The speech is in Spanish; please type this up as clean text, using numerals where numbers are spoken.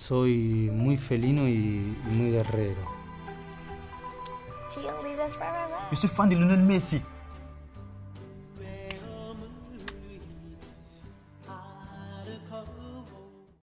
soy muy felino y muy guerrero. Yo soy fan de Lionel Messi.